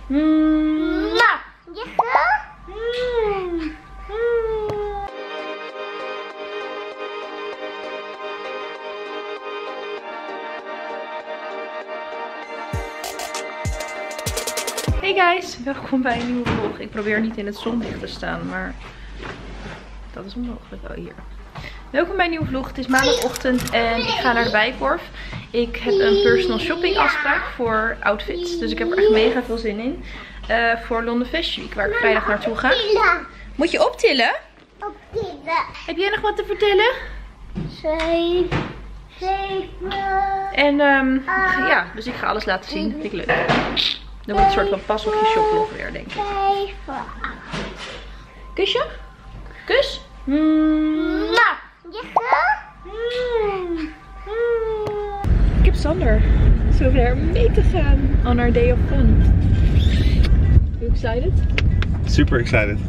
Hey guys, welkom bij een nieuwe vlog. Ik probeer niet in het zonlicht te staan, maar dat is onmogelijk. Oh, hier. Welkom bij een nieuwe vlog. Het is maandagochtend en ik ga naar de Bijenkorf. Ik heb een personal shopping afspraak voor outfits. Dus ik heb er echt mega veel zin in. Voor London Fashion Week, waar ik vrijdag naartoe ga. Moet je optillen? Optillen. Heb jij nog wat te vertellen? 7. En ja, dus ik ga alles laten zien. Vind ik leuk. Dan wordt het een soort van pas op je shoplog weer, denk ik. 7. Kusje? Kus? Ik heb Sander zover mee te gaan on our day of fun. Are you excited? Super excited.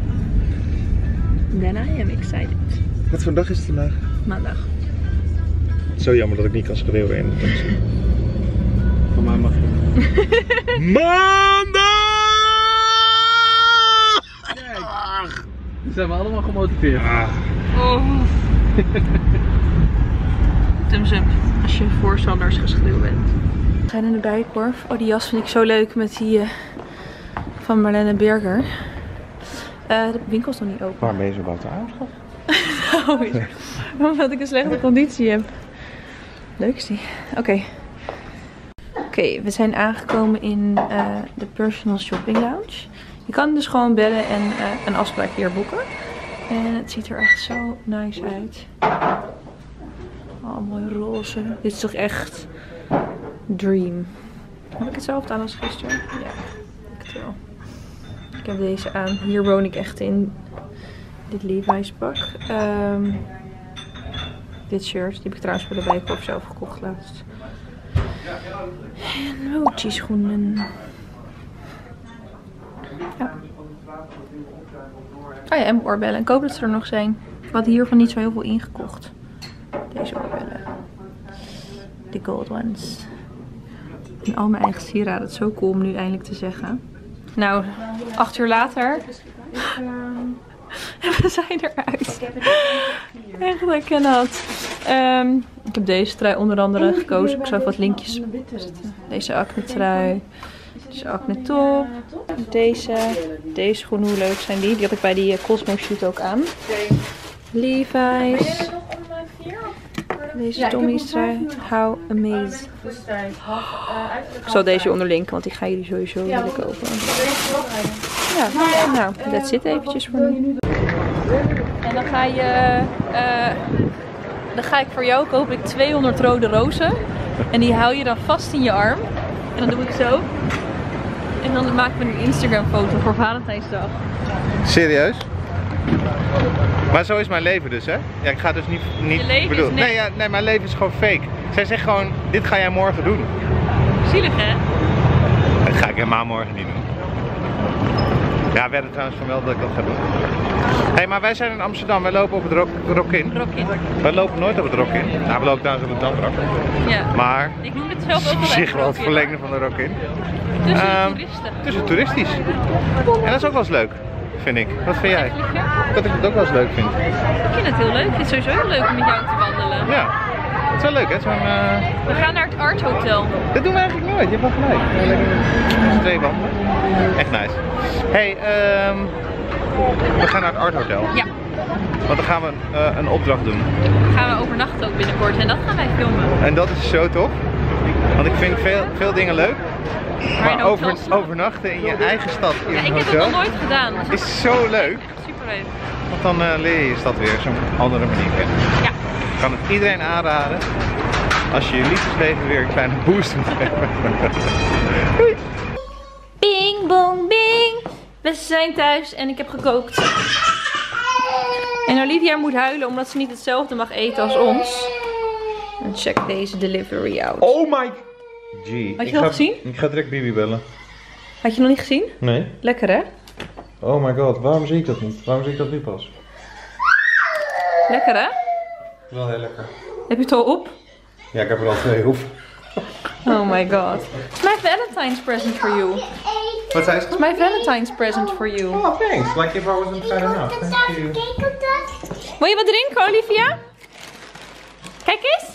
Then I am excited. Wat voor dag is het vandaag? Maandag. Zo jammer dat ik niet kan schreeuwen in de taxi. Van mij mag je. Maandag! Kijk, nu zijn we allemaal gemotiveerd. Oh. Thumbs up als je voor Sanders geschreeuwd bent. We zijn in de Bijenkorf. Oh, die jas vind ik zo leuk met die van Marlene Berger. De winkel is nog niet open. Waarom ben je zo buiten aanschaf? Omdat ik een slechte conditie heb. Leuk is die. Oké. Oké, we zijn aangekomen in de personal shopping lounge. Je kan dus gewoon bellen en een afspraak hier boeken. En het ziet er echt zo nice uit. Oh, mooi roze. Dit is toch echt dream. Heb ik hetzelfde aan als gisteren? Ja, ik wel. Ik heb deze aan. Hier woon ik echt in. Dit Levi's pak. Dit shirt. Die heb ik trouwens voor de Bijenkorf zelf gekocht laatst. En Mochi schoenen. Ja. Oh ja, en oorbellen. Ik hoop dat ze er nog zijn. Ik had hiervan niet zo heel veel ingekocht. Deze oorbellen. De gold ones. En al mijn eigen sieraden. Het is zo cool om nu eindelijk te zeggen. Nou, 8 uur later. En we zijn eruit. Echt, ik ken dat. Ik heb deze trui onder andere gekozen. Ik zal even wat linkjes zetten. Deze acne trui. Deze acne top. Deze schoenen, hoe leuk zijn die? Die had ik bij die Cosmo shoot ook aan. Levi's. Deze Tommy's trui. How amazing. Ik zal deze onderlinken, want die gaan jullie sowieso willen kopen. Ja, nou, that's it eventjes voor nu. En dan ga ik voor jou koop ik 200 rode rozen. En die hou je dan vast in je arm. En dan doe ik zo. En dan maken we een Instagram foto voor Valentijnsdag. Serieus? Maar zo is mijn leven dus, hè? Ja, ik ga dus niet je leven bedoel. Is niks. Nee, mijn leven is gewoon fake. Zij zegt gewoon, dit ga jij morgen doen. Zielig, hè? Dat ga ik helemaal morgen niet doen. Ja, we werden trouwens van wel dat ik dat ga doen. Hé, maar wij zijn in Amsterdam. Wij lopen op het Rock-in. Wij lopen nooit op het Rock-in. Nou, we lopen trouwens op het Damrak. Ja. Maar ik noem het zelf ook op wel zich wel het verlengde van de Rock-in. Tussen de toeristen. Tussen toeristisch. En dat is ook wel eens leuk, vind ik. Wat vind jij? Dat ik het ook wel eens leuk vind. Ik vind het heel leuk. Ik vind het sowieso heel leuk om met jou te wandelen. Ja. Het is wel leuk, hè? We gaan naar het Art Hotel. Dat doen we eigenlijk nooit, je hebt wel gelijk. Lekker twee wandelen. Echt nice. Hey, we gaan naar het Art Hotel. Ja. Want dan gaan we een opdracht doen. Dan gaan we overnachten ook binnenkort en dat gaan wij filmen. En dat is zo tof. Want ik vind veel dingen leuk. Maar overnachten in je eigen stad in een hotel. Ik heb het nog nooit gedaan. Is zo leuk. Echt super leuk. Want dan leer je je stad weer zo'n andere manier kennen. Ja. Ik kan het iedereen aanraden. Als je je liefdesleven weer een kleine boost moet hebben. Bing, bong, bing. We zijn thuis en ik heb gekookt. En Olivia moet huilen omdat ze niet hetzelfde mag eten als ons. En check deze delivery out. Oh my... Gee. Had je het al gezien? Ik ga direct Bibi bellen. Had je nog niet gezien? Nee. Lekker, hè? Oh my god, waarom zie ik dat niet? Waarom zie ik dat nu pas? Lekker, hè? Wel heel lekker. Heb je het al op? Ja, ik heb er al 2 op. Oh my god. It's my Valentine's present for you. Wat zei ze? It's my Valentine's present for you. Oh, thanks. Like if I wasn't fat enough. Thank you. Kijk op dat. Wil je wat drinken, Olivia? Kijk eens.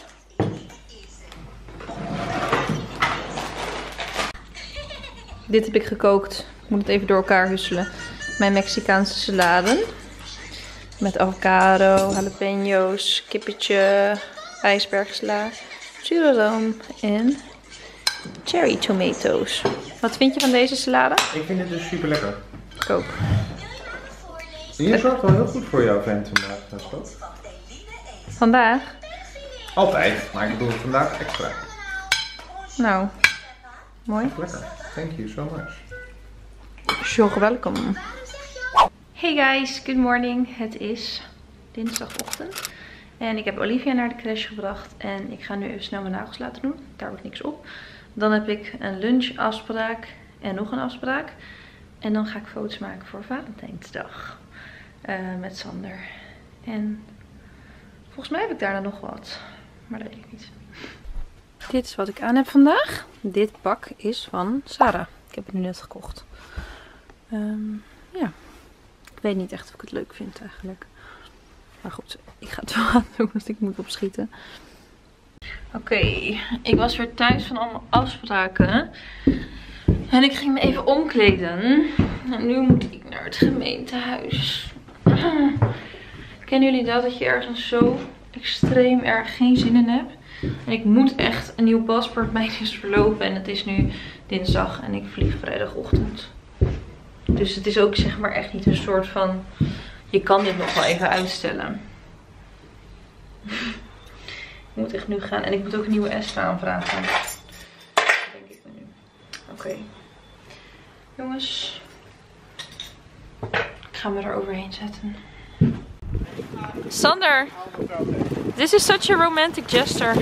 Dit heb ik gekookt. Ik moet het even door elkaar husselen. Mijn Mexicaanse salade. Met avocado, jalapeno's, kippetje, ijsbergsla, churroom en cherry tomatoes. Wat vind je van deze salade? Ik vind het dus super lekker. Ik ook. Je zorgt wel heel goed voor jouw vent vandaag, toch? Vandaag? Altijd, maar ik bedoel vandaag extra. Nou, mooi. Lekker. Thank you so much. You're welcome. Hey guys, good morning. Het is dinsdagochtend. En ik heb Olivia naar de crash gebracht. En ik ga nu even snel mijn nagels laten doen. Daar wordt niks op. Dan heb ik een lunchafspraak en nog een afspraak. En dan ga ik foto's maken voor Valentijnsdag. Met Sander. En volgens mij heb ik daarna nog wat. Maar dat weet ik niet. Dit is wat ik aan heb vandaag. Dit pak is van Sarah. Ik heb het nu net gekocht. Ja. Ik weet niet echt of ik het leuk vind eigenlijk. Maar goed, ik ga het wel aan doen, want ik moet opschieten. Oké, ik was weer thuis van allemaal afspraken. En ik ging me even omkleden. En nu moet ik naar het gemeentehuis. Kennen jullie dat je ergens zo extreem erg geen zin in hebt? En ik moet echt een nieuw paspoort bij is verlopen. En het is nu dinsdag en ik vlieg vrijdagochtend. Dus het is ook zeg maar echt niet een soort van... Je kan dit nog wel even uitstellen. Ik moet echt nu gaan. En ik moet ook een nieuwe ESTA aanvragen. Denk ik nu. Oké. Jongens. Ik ga me er overheen zetten. Sander. This is such a romantic gesture.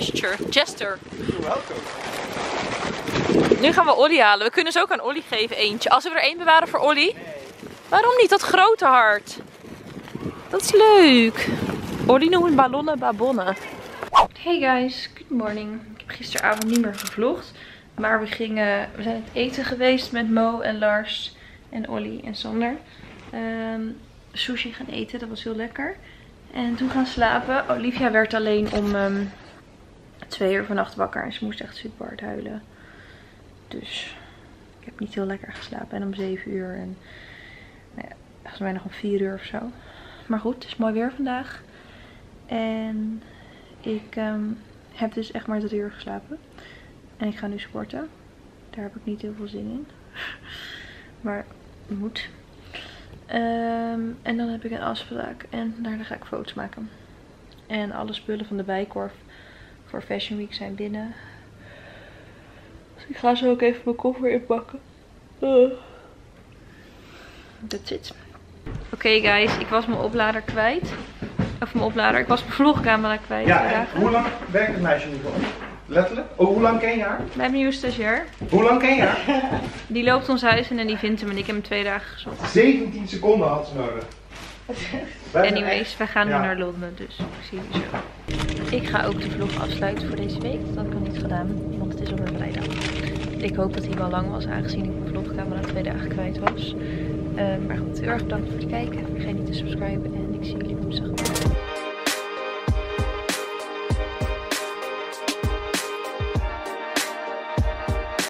Nu gaan we Olly halen. We kunnen ze ook aan Olly geven, eentje. Als we er één bewaren voor Olly. Waarom niet? Dat grote hart. Dat is leuk. Olly noemt ballonnen babonnen. Hey guys, good morning. Ik heb gisteravond niet meer gevlogd. Maar we zijn het eten geweest met Mo en Lars en Olly en Sander. Sushi gaan eten, dat was heel lekker. En toen gaan slapen. Olivia werd alleen om 2 uur vannacht wakker. En ze moest echt super hard huilen. Dus ik heb niet heel lekker geslapen. En om 7 uur. En nou ja, volgens mij nog om 4 uur of zo. Maar goed, het is mooi weer vandaag. En ik heb dus echt maar 3 uur geslapen. En ik ga nu sporten. Daar heb ik niet heel veel zin in. Maar het moet. En dan heb ik een afspraak. En daarna ga ik foto's maken. En alle spullen van de Bijenkorf voor Fashion Week zijn binnen. Dus ik ga zo ook even mijn koffer inpakken. That's it. Oké guys, ik was mijn oplader kwijt. Of mijn oplader, ik was mijn vlogcamera kwijt. Ja, en hoe lang werkt het meisje nu voor? Letterlijk? Oh, hoe lang ken je haar? Mijn nieuwe stagiair. Hoe lang ken je haar? Die loopt ons huis in en die vindt hem en ik heb hem 2 dagen gezocht. 17 seconden had ze nodig. Anyways, we gaan nu naar Londen, dus ik zie jullie zo. Ik ga ook de vlog afsluiten voor deze week. Dat heb ik nog niet gedaan, want het is alweer vrijdag. Ik hoop dat hij wel lang was, aangezien ik mijn vlogcamera 2 dagen kwijt was. Maar goed, heel erg bedankt voor het kijken. Vergeet niet te subscriben en ik zie jullie woensdag.